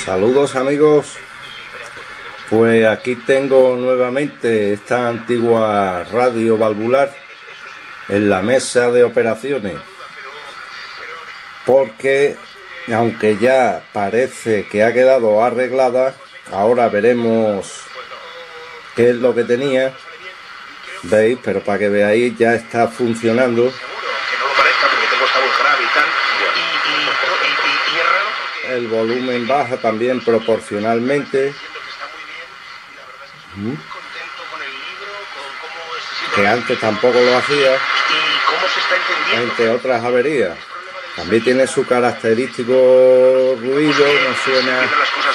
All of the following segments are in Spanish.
Saludos amigos, pues aquí tengo nuevamente esta antigua radio valvular en la mesa de operaciones, porque aunque ya parece que ha quedado arreglada, ahora veremos qué es lo que tenía, veis, pero para que veáis ya está funcionando. El volumen baja también proporcionalmente, que antes tampoco lo hacía, entre otras averías. También tiene su característico ruido, no suena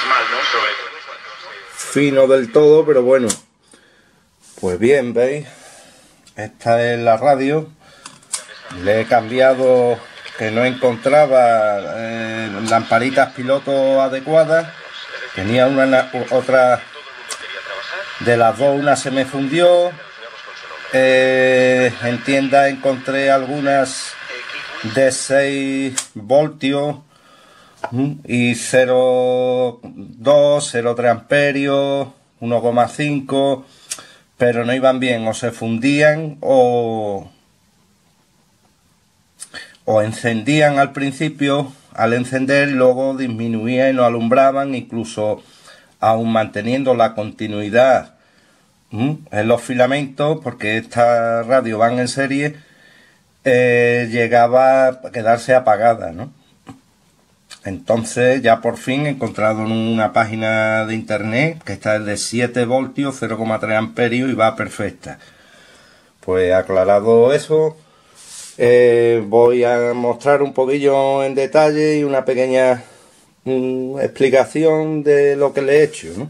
fino del todo, pero bueno. Pues bien, veis, esta es la radio. Le he cambiado, que no encontraba lamparitas piloto adecuadas. Tenía otra de las dos, una se me fundió. En tienda encontré algunas de 6 voltios y 0,2, 0,3 amperios, 1,5, pero no iban bien, o se fundían o encendían al principio, al encender, luego disminuían y no alumbraban, incluso aún manteniendo la continuidad en los filamentos, porque esta radio van en serie, llegaba a quedarse apagada, ¿no? Entonces ya por fin he encontrado en una página de internet que esta es de 7 voltios, 0,3 amperios y va perfecta. Pues aclarado eso, voy a mostrar un poquillo en detalle y una pequeña explicación de lo que le he hecho, ¿no?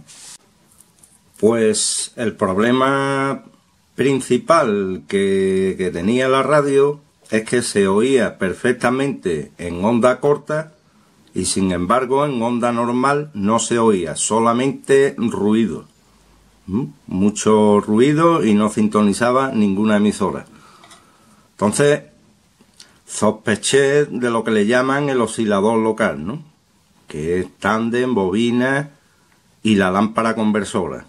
Pues el problema principal que tenía la radio es que se oía perfectamente en onda corta y sin embargo en onda normal no se oía, solamente ruido. Mucho ruido y no sintonizaba ninguna emisora. Entonces sospeché de lo que le llaman el oscilador local, ¿no? Que es tándem, bobina y la lámpara conversora.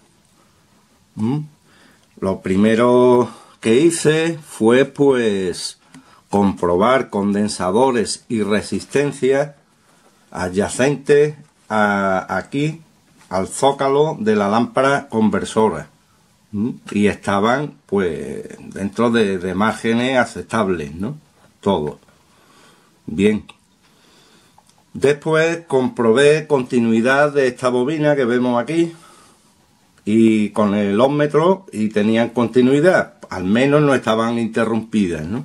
Lo primero que hice fue pues comprobar condensadores y resistencias adyacentes aquí al zócalo de la lámpara conversora, y estaban pues dentro de márgenes aceptables, ¿no? Todo bien. Después comprobé continuidad de esta bobina que vemos aquí y con el ómetro, y tenían continuidad, al menos no estaban interrumpidas, ¿no?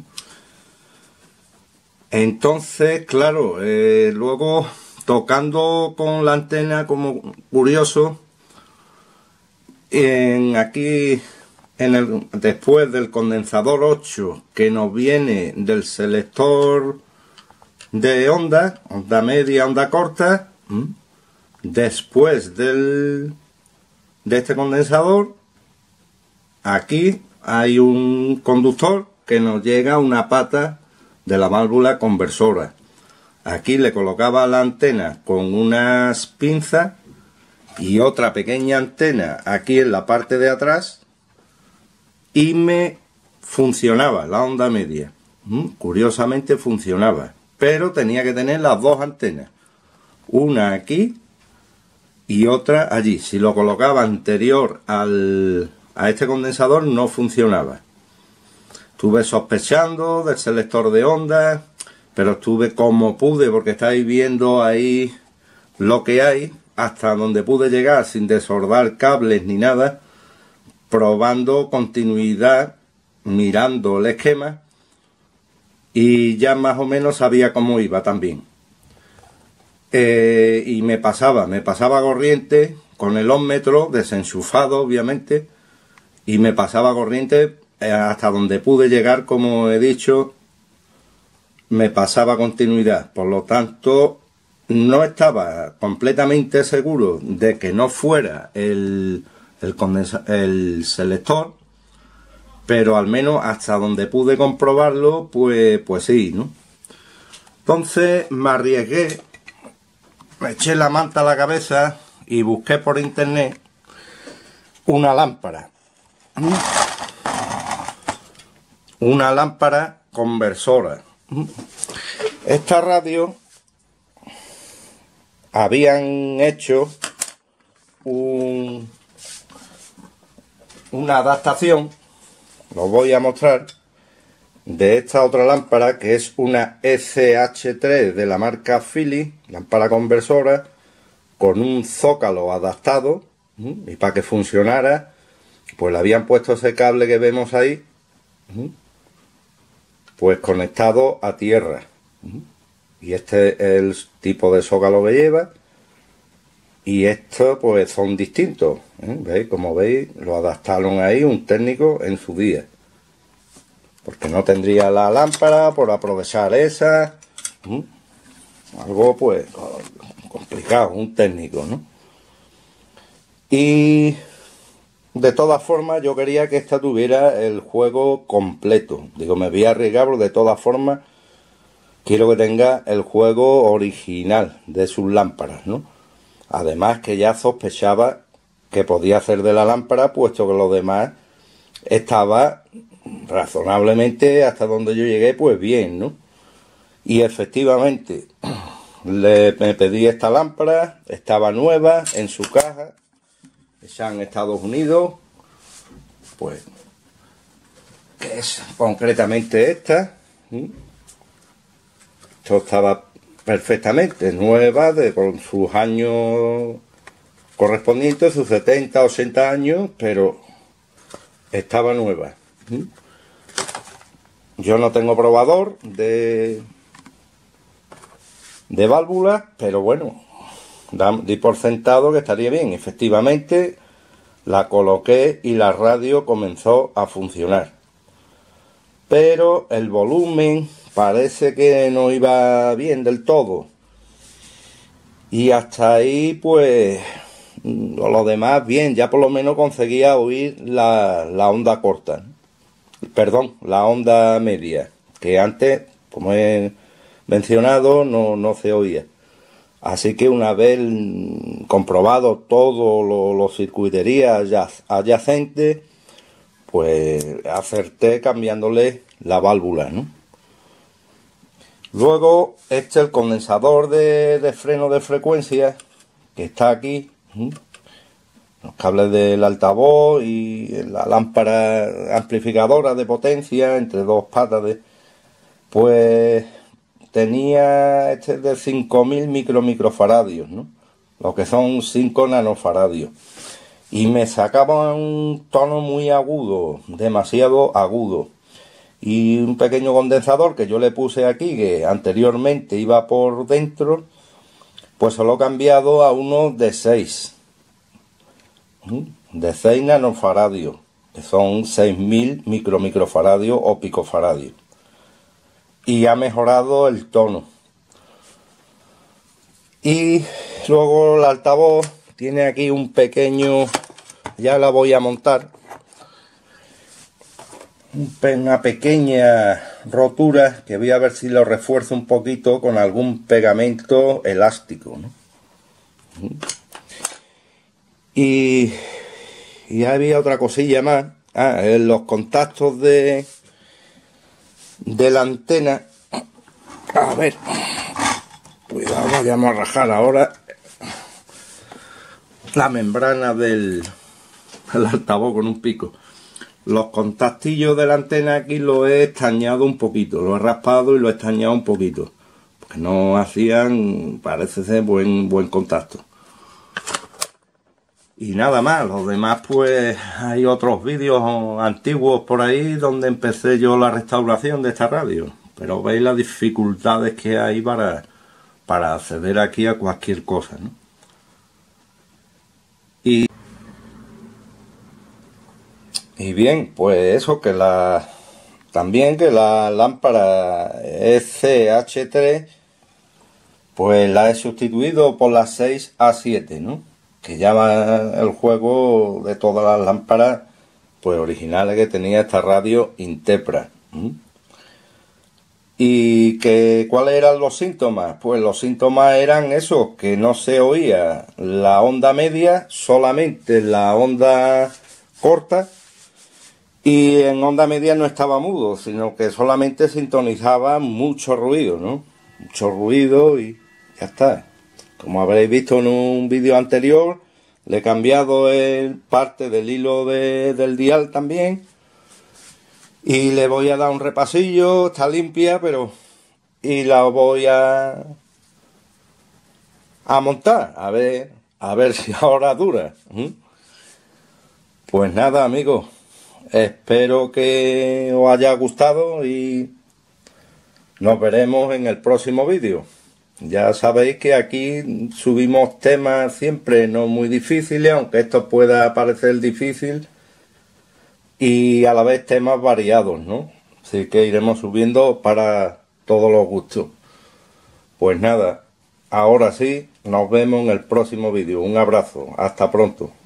Entonces, claro, luego tocando con la antena como curioso, aquí después del condensador 8 que nos viene del selector de onda media, onda corta, después de este condensador, aquí hay un conductor que nos llega a una pata de la válvula conversora. Aquí le colocaba la antena con unas pinzas y otra pequeña antena aquí en la parte de atrás, y me funcionaba la onda media. Curiosamente funcionaba, pero tenía que tener las dos antenas, una aquí y otra allí. Si lo colocaba anterior a este condensador no funcionaba. Estuve sospechando del selector de ondas, pero estuve como pude, porque estáis viendo ahí lo que hay, hasta donde pude llegar sin desordar cables ni nada, probando continuidad, mirando el esquema, y ya más o menos sabía cómo iba también. Y me pasaba corriente con el ómetro desenchufado, obviamente, y me pasaba corriente hasta donde pude llegar, como he dicho, me pasaba continuidad. Por lo tanto, no estaba completamente seguro de que no fuera el selector, pero al menos hasta donde pude comprobarlo, pues sí, ¿no? Entonces me arriesgué me eché la manta a la cabeza y busqué por internet una lámpara. Una lámpara conversora. Esta radio habían hecho una adaptación, lo voy a mostrar, de esta otra lámpara que es una SH3 de la marca Philips, lámpara conversora con un zócalo adaptado, y para que funcionara pues le habían puesto ese cable que vemos ahí, pues conectado a tierra, y este es el tipo de zócalo que lleva, y estos pues son distintos, ¿veis? Como veis, lo adaptaron ahí un técnico en su día, porque no tendría la lámpara por aprovechar esa, algo pues complicado, un técnico, ¿no? Y de todas formas yo quería que esta tuviera el juego completo. Digo, me voy a arriesgar, pero de todas formas quiero que tenga el juego original de sus lámparas, ¿no? Además que ya sospechaba que podía hacer de la lámpara, puesto que lo demás estaba razonablemente, hasta donde yo llegué, pues bien, ¿no? Y efectivamente me pedí esta lámpara, estaba nueva en su caja, hecha en Estados Unidos, pues que es concretamente esta. Esto estaba perfectamente nueva, con sus años correspondientes, sus 70, 80 años, pero estaba nueva. Yo no tengo probador de válvulas, pero bueno, di por sentado que estaría bien. Efectivamente la coloqué y la radio comenzó a funcionar, pero el volumen parece que no iba bien del todo, y hasta ahí pues lo demás bien. Ya por lo menos conseguía oír la onda corta, perdón, la onda media, que antes, como he mencionado, no se oía. Así que una vez comprobado todo los circuiterías adyacentes, pues acerté cambiándole la válvula, ¿no? Luego el condensador de freno de frecuencia, que está aquí, los cables del altavoz y la lámpara amplificadora de potencia entre dos patas, pues tenía de 5000 microfaradios, ¿no? Lo que son 5 nanofaradios. Y me sacaba un tono muy agudo, demasiado agudo. Y un pequeño condensador que yo le puse aquí, que anteriormente iba por dentro, pues se lo he cambiado a uno de 6. De 6 nanofaradios, que son 6000 microfaradios o picofaradios. Y ha mejorado el tono. Y luego el altavoz tiene aquí un pequeño, ya la voy a montar, una pequeña rotura que voy a ver si lo refuerzo un poquito con algún pegamento elástico, ¿no? Y había otra cosilla más. En los contactos de la antena, a ver, cuidado, vayamos a rajar ahora la membrana del altavoz con un pico. Los contactillos de la antena aquí lo he estañado un poquito, lo he raspado y lo he estañado un poquito, porque no hacían, parece ser, buen contacto. Y nada más, los demás pues hay otros vídeos antiguos por ahí donde empecé yo la restauración de esta radio, pero veis las dificultades que hay para acceder aquí a cualquier cosa, ¿no? Y bien, pues eso, también que la lámpara SH3 pues la he sustituido por la 6A7, ¿no? Que llama el juego de todas las lámparas pues originales que tenía esta radio Intepra. ¿Y cuáles eran los síntomas? Pues los síntomas eran esos, que no se oía la onda media, solamente la onda corta, y en onda media no estaba mudo, sino que solamente sintonizaba mucho ruido, ¿no? Mucho ruido y ya está. Como habréis visto en un vídeo anterior, le he cambiado parte del hilo del dial también. Y le voy a dar un repasillo, está limpia, pero... Y la voy a montar, a ver si ahora dura. Pues nada, amigos, espero que os haya gustado y nos veremos en el próximo vídeo. Ya sabéis que aquí subimos temas siempre no muy difíciles, aunque esto pueda parecer difícil, y a la vez temas variados, ¿no? Así que iremos subiendo para todos los gustos. Pues nada, ahora sí, nos vemos en el próximo vídeo. Un abrazo, hasta pronto.